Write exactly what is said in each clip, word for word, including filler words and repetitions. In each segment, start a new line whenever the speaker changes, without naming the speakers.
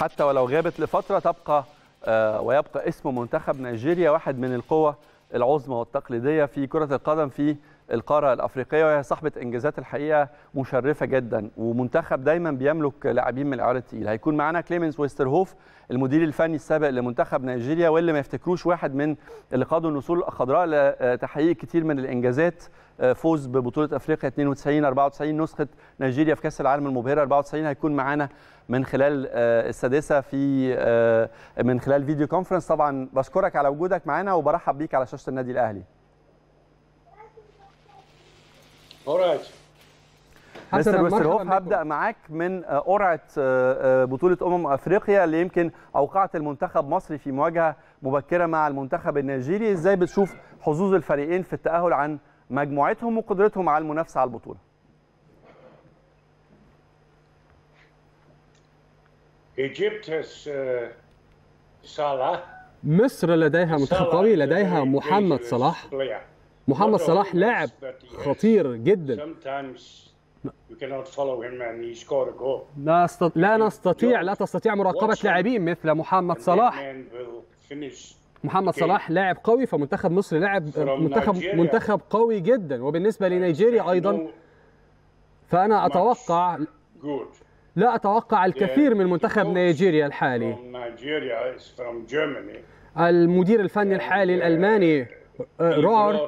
حتى ولو غابت لفترة تبقى ويبقى اسم منتخب نيجيريا واحد من القوى العظمى والتقليدية في كرة القدم في القارة الأفريقية، وهي صاحبة إنجازات الحقيقة مشرفة جدا، ومنتخب دايما بيملك لاعبين من العيار التقيل. هيكون معانا كليمنس ويسترهوف المدير الفني السابق لمنتخب نيجيريا، واللي ما يفتكروش واحد من اللي قادوا النسور الخضراء لتحقيق كتير من الإنجازات، فوز ببطولة أفريقيا اثنين وتسعين أربعة وتسعين، نسخة نيجيريا في كأس العالم المبهرة أربعة وتسعين. هيكون معانا من خلال السادسة في من خلال فيديو كونفرنس. طبعا بشكرك على وجودك معانا وبرحب بيك على شاشة النادي الأهلي. مستر ويسترهوف، هبدأ معاك من قرعة بطولة أمم أفريقيا اللي يمكن أوقعت المنتخب مصري في مواجهة مبكرة مع المنتخب النيجيري. إزاي بتشوف حظوظ الفريقين في التأهل عن مجموعتهم وقدرتهم على المنافسة على البطولة؟
مصر لديها منتخب قوي، لديها محمد صلاح. محمد صلاح لاعب خطير جدا، لا استط... لا نستطيع لا تستطيع مراقبة لاعبين مثل محمد صلاح. محمد صلاح لاعب قوي، فمنتخب مصر لاعب منتخب منتخب قوي جدا. وبالنسبة لنيجيريا أيضا فأنا أتوقع لا أتوقع الكثير من منتخب نيجيريا الحالي. المدير الفني الحالي الألماني رور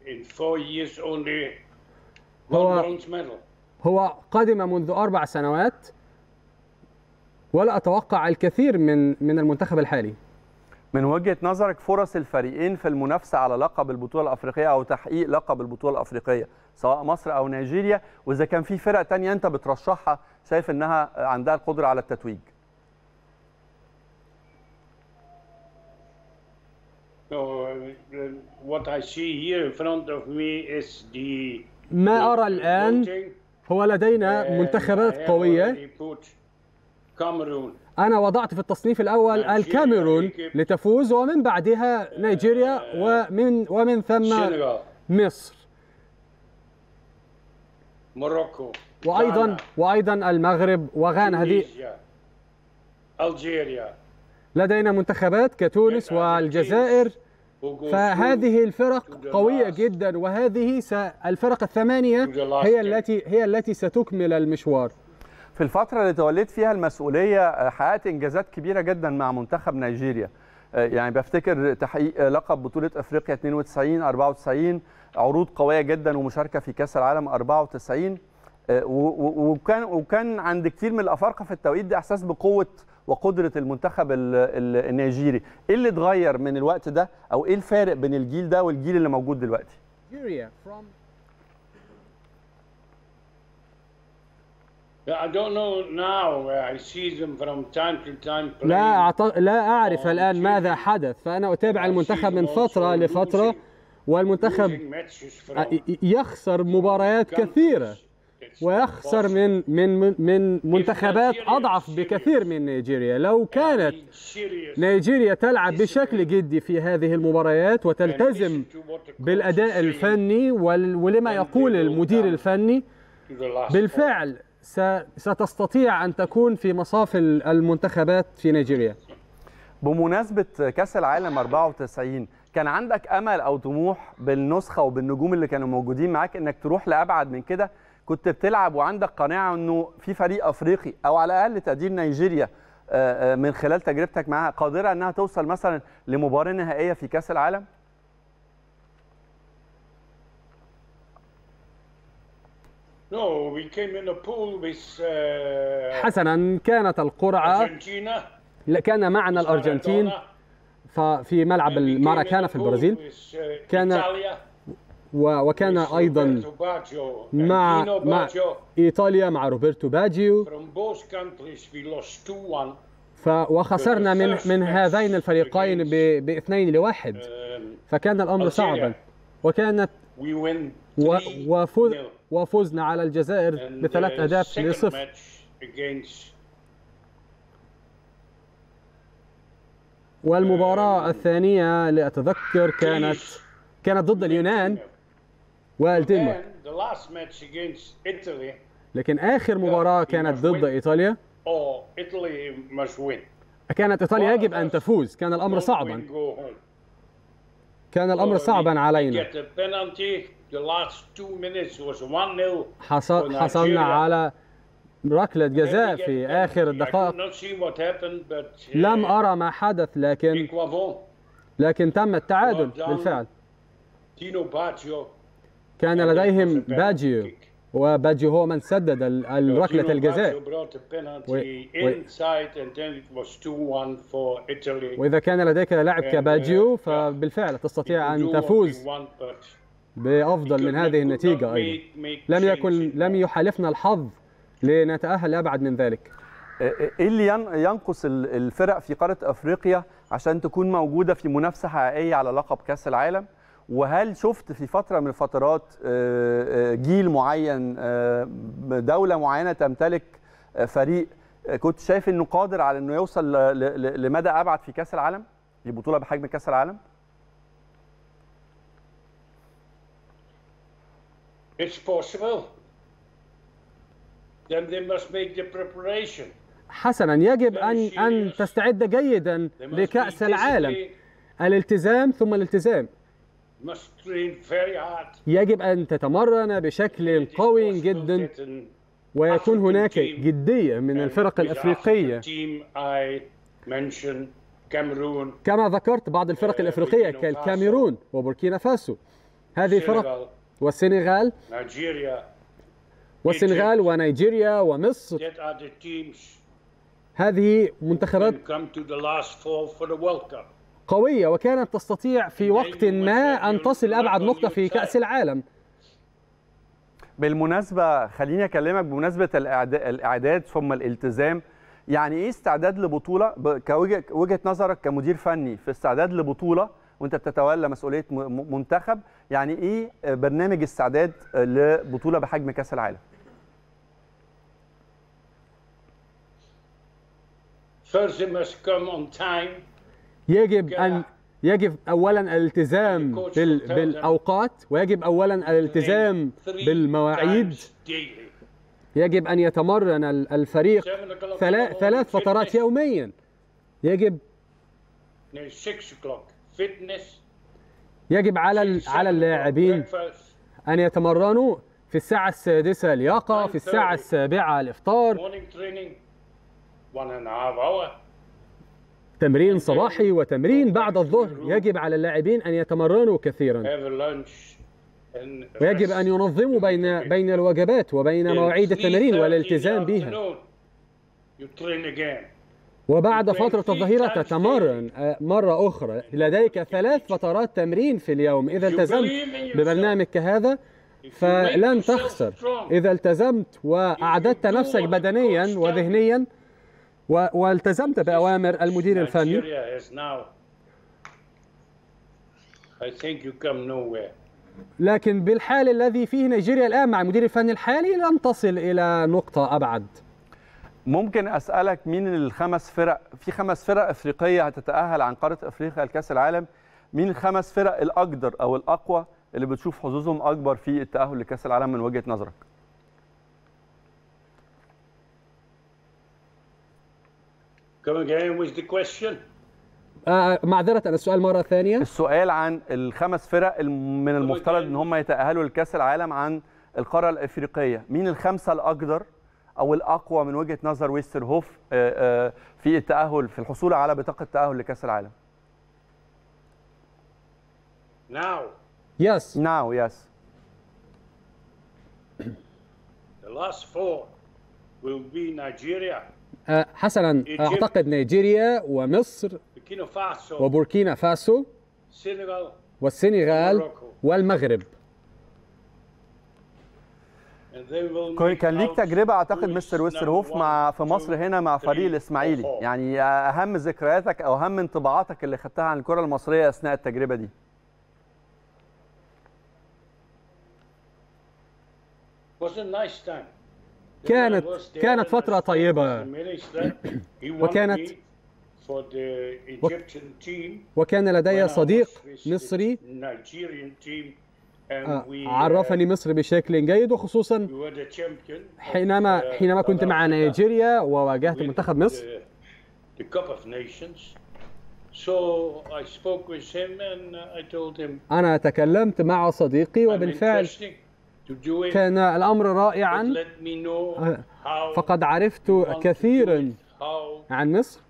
هو هو قدم منذ أربع سنوات، ولا أتوقع الكثير من من المنتخب الحالي.
من وجهة نظرك فرص الفريقين في المنافسة على لقب البطولة الأفريقية أو تحقيق لقب البطولة الأفريقية سواء مصر أو نيجيريا، وإذا كان في فرق تانية أنت بترشحها شايف أنها عندها القدرة على التتويج؟
ما أرى الآن هو لدينا منتخبات قوية. أنا وضعت في التصنيف الأول الكاميرون لتفوز، ومن بعدها نيجيريا، ومن ومن ثم مصر، وأيضا وأيضا المغرب وغانا. هذه لدينا منتخبات كتونس والجزائر، فهذه الفرق قوية جدا، وهذه الفرق الثمانية هي التي هي التي ستكمل المشوار.
في الفترة اللي توليت فيها المسؤولية حققت إنجازات كبيرة جدا مع منتخب نيجيريا، يعني بفتكر تحقيق لقب بطولة أفريقيا اثنين وتسعين أربعة وتسعين، عروض قوية جدا، ومشاركة في كأس العالم أربعة وتسعين، وكان وكان عند كتير من الأفارقة في التوقيت ده إحساس بقوة وقدرة المنتخب النيجيري. إيه اللي اتغير من الوقت ده، أو إيه الفارق بين الجيل ده والجيل اللي موجود دلوقتي؟
لا أعط... لا أعرف الآن ماذا حدث، فأنا أتابع المنتخب من فترة لفترة، والمنتخب يخسر مباريات كثيرة، ويخسر من من من منتخبات أضعف بكثير من نيجيريا. لو كانت نيجيريا تلعب بشكل جدي في هذه المباريات وتلتزم بالأداء الفني ولما يقول المدير الفني، بالفعل ستستطيع أن تكون في مصاف المنتخبات في نيجيريا.
بمناسبة كأس العالم أربعة وتسعين، كان عندك أمل أو طموح بالنسخة وبالنجوم اللي كانوا موجودين معاك إنك تروح لأبعد من كده؟ كنت بتلعب وعندك قناعة إنه في فريق أفريقي أو على الأقل تقدير نيجيريا من خلال تجربتك معها قادرة إنها توصل مثلا لمباراة نهائية في كأس العالم؟
حسنا، كانت القرعة، كان معنا الأرجنتين في ملعب الماراكانا في البرازيل، كان وكان أيضا مع مع إيطاليا مع روبرتو باجيو، وخسرنا من من هذين الفريقين باثنين لواحد، فكان الأمر صعبا، وكانت وفوز وفزنا على الجزائر بثلاث أهداف لصفر. والمباراة الثانية لأتذكر كانت كانت ضد اليونان والدنمارك، لكن آخر مباراة كانت ضد إيطاليا.
or Italy must win.
كانت إيطاليا يجب أن تفوز، كان الأمر صعبا، كان الأمر صعبا علينا. حصل حصلنا على ركلة جزاء في آخر الدقائق، لم أرى ما حدث، لكن لكن تم التعادل بالفعل. كان لديهم باجيو، وباجيو هو من سدد الركلة الجزاء، وإذا كان لديك لاعب كباجيو فبالفعل تستطيع أن تفوز بأفضل من هذه النتيجة أيضا. لم يكن لم يحالفنا الحظ لنتأهل أبعد من ذلك.
إيه اللي ينقص الفرق في قارة أفريقيا عشان تكون موجودة في منافسة حقيقية على لقب كأس العالم؟ وهل شفت في فترة من الفترات جيل معين، دولة معينة تمتلك فريق كنت شايف انه قادر على انه يوصل لمدى ابعد في كأس العالم، في بطولة بحجم كأس العالم؟
It's possible. Then they must make the preparation.
حسنا، يجب ان ان تستعد جيدا لكأس العالم. الالتزام ثم الالتزام. يجب أن تتمرن بشكل قوي جدا، ويكون هناك جدية من الفرق الأفريقية. كما ذكرت بعض الفرق الأفريقية كالكاميرون وبوركينا فاسو، هذه فرق، والسنغال والسنغال ونيجيريا ومصر، هذه منتخبات قوية وكانت تستطيع في وقت ما أن تصل أبعد نقطة في كأس العالم.
بالمناسبة خليني أكلمك بمناسبة الإعداد ثم الالتزام، يعني إيه استعداد لبطولة كوجهة نظرك كمدير فني في استعداد لبطولة وأنت بتتولى مسؤولية منتخب؟ يعني إيه برنامج استعداد لبطولة بحجم كأس العالم؟
First it must come on time.
يجب أن يجب أولاً الالتزام بال... بالأوقات، ويجب أولاً الالتزام بالمواعيد. يجب أن يتمرن الفريق ثلاث ثلاث فترات يومياً. يجب يجب على على اللاعبين أن يتمرنوا في الساعة السادسة لياقة، في الساعة السابعة الإفطار، تمرين صباحي وتمرين بعد الظهر. يجب على اللاعبين أن يتمرنوا كثيرا، ويجب أن ينظموا بين بين الوجبات وبين مواعيد التمرين والالتزام بها. وبعد فترة الظهيرة تتمرن مرة أخرى. لديك ثلاث فترات تمرين في اليوم. إذا التزمت ببرنامج كهذا فلن تخسر. إذا التزمت وأعددت نفسك بدنيا وذهنيا والتزمت بأوامر المدير الفني، لكن بالحال الذي فيه نيجيريا الآن مع المدير الفني الحالي لن تصل إلى نقطة أبعد.
ممكن أسألك مين الخمس فرق، في خمس فرق أفريقية هتتأهل عن قارة أفريقيا لكأس العالم، مين الخمس فرق الأقدر أو الأقوى اللي بتشوف حظوظهم أكبر في التأهل لكأس العالم من وجهة نظرك؟
Come again with the question.
آه معذرة، أنا السؤال مرة ثانية.
السؤال عن الخمس فرق من المفترض ان هم يتأهلوا لكأس العالم عن القارة الأفريقية، مين الخمسة الأقدر أو الأقوى من وجهة نظر ويسترهوف في التأهل، في الحصول على بطاقة التأهل لكأس العالم؟
Now.
Yes.
Now, yes.
The last four will be Nigeria.
آه حسنا، أعتقد نيجيريا ومصر وبوركينا فاسو والسنغال والمغرب.
كان ليك تجربة أعتقد مستر ويسترهوف مع في مصر هنا مع فريق الإسماعيلي، يعني أهم ذكرياتك أو أهم انطباعاتك اللي خدتها عن الكرة المصرية أثناء التجربة دي؟
كانت كانت فترة طيبة، وكانت وكان لدي صديق مصري عرفني مصر بشكل جيد، وخصوصا حينما حينما كنت مع نيجيريا وواجهت منتخب مصر. أنا تكلمت مع صديقي وبالفعل كان الأمر رائعا، فقد عرفت كثيرا عن مصر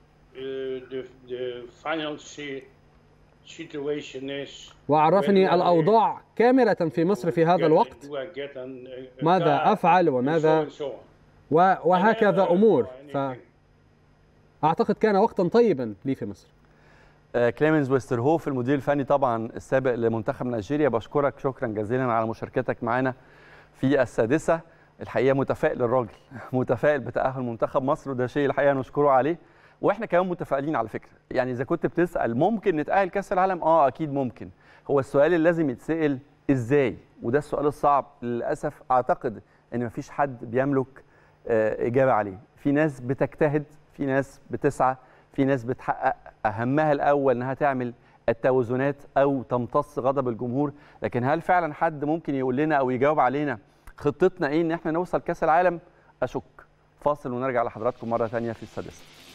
وعرفني الأوضاع كاملة في مصر في هذا الوقت، ماذا أفعل وماذا وهكذا أمور. فأعتقد كان وقتا طيبا لي في مصر.
كليمنز ويسترهوف المدير الفني طبعا السابق لمنتخب نيجيريا، بشكرك شكرا جزيلا على مشاركتك معنا في السادسة. الحقيقة متفائل الراجل، متفائل بتأهل منتخب مصر، وده شيء الحقيقة نشكره عليه. واحنا كمان متفائلين على فكرة. يعني إذا كنت بتسأل ممكن نتأهل كأس العالم؟ اه أكيد ممكن. هو السؤال اللي لازم يتسأل إزاي؟ وده السؤال الصعب للأسف. أعتقد إن مفيش حد بيملك إجابة عليه. في ناس بتجتهد، في ناس بتسعى، في ناس بتحقق أهمها الأول إنها تعمل التوازنات أو تمتص غضب الجمهور. لكن هل فعلا حد ممكن يقول لنا أو يجاوب علينا خطتنا إيه إن احنا نوصل كأس العالم؟ أشك. فاصل ونرجع لحضراتكم مرة ثانية في السادسة.